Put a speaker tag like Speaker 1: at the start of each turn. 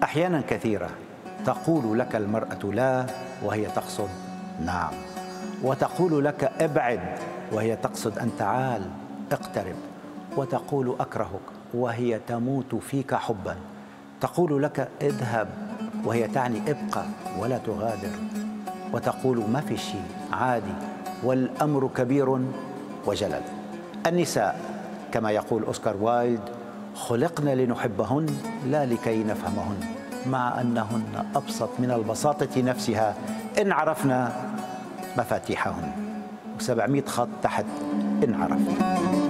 Speaker 1: أحيانا كثيرة تقول لك المرأة لا وهي تقصد نعم، وتقول لك ابعد وهي تقصد أن تعال اقترب، وتقول أكرهك وهي تموت فيك حبا، تقول لك اذهب وهي تعني ابقى ولا تغادر، وتقول ما في شيء عادي والأمر كبير وجلل. النساء كما يقول أوسكار وايلد خلقنا لنحبهن لا لكي نفهمهن، مع أنهن أبسط من البساطة نفسها إن عرفنا مفاتيحهن. و700 خط تحت إن عرفنا.